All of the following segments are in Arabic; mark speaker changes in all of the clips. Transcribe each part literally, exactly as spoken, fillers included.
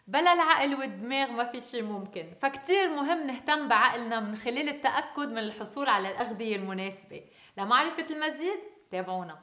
Speaker 1: بلا العقل والدماغ ما في شي ممكن، فكتير مهم نهتم بعقلنا من خلال التأكد من الحصول على الأغذية المناسبة. لمعرفة المزيد تابعونا.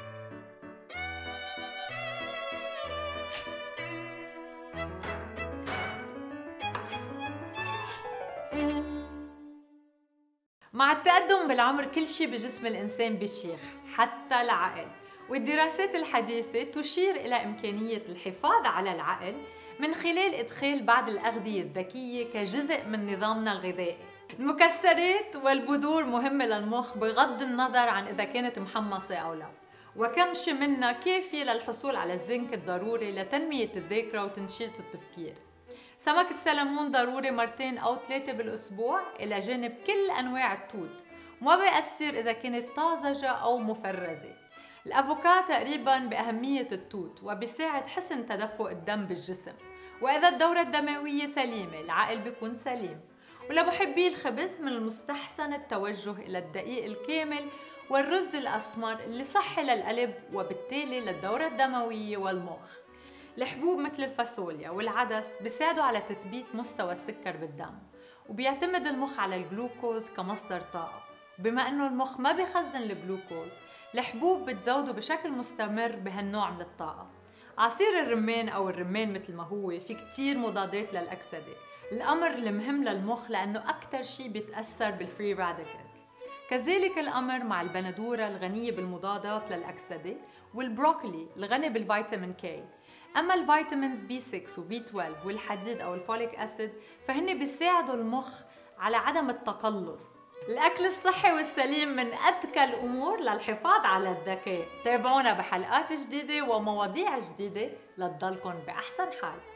Speaker 1: مع التقدم بالعمر كل شيء بجسم الإنسان بيشيخ، حتى العقل، والدراسات الحديثة تشير إلى إمكانية الحفاظ على العقل من خلال إدخال بعض الأغذية الذكية كجزء من نظامنا الغذائي. المكسرات والبذور مهمة للمخ بغض النظر عن إذا كانت محمصة أو لا، وكمشة منها كافية للحصول على الزنك الضروري لتنمية الذاكرة وتنشيط التفكير. سمك السلمون ضروري مرتين أو ثلاثة بالأسبوع إلى جانب كل أنواع التوت، وما بيأثر إذا كانت طازجة أو مفرزة. الأفوكادو تقريباً بأهمية التوت وبيساعد حسن تدفق الدم بالجسم، وإذا الدورة الدموية سليمة العقل بيكون سليم. ولمحبي الخبز من المستحسن التوجه إلى الدقيق الكامل والرز الأسمر اللي صحي للقلب وبالتالي للدورة الدموية والمخ. الحبوب مثل الفاصوليا والعدس بيساعدوا على تثبيت مستوى السكر بالدم، وبيعتمد المخ على الجلوكوز كمصدر طاقة. بما انه المخ ما بيخزن الجلوكوز، الحبوب بتزوده بشكل مستمر بهالنوع من الطاقة. عصير الرمان او الرمان مثل ما هو في كتير مضادات للأكسدة، الأمر المهم للمخ لأنه أكثر شيء بيتأثر بالفري راديكالز. كذلك الأمر مع البندورة الغنية بالمضادات للأكسدة، والبروكلي الغني بالفيتامين كي. أما الفيتامينز بي ستة وبي اثناشر والحديد أو الفوليك أسيد فهن بيساعدوا المخ على عدم التقلص. الأكل الصحي والسليم من أذكى الأمور للحفاظ على الذكاء. تابعونا بحلقات جديدة ومواضيع جديدة لتضلكن بأحسن حال.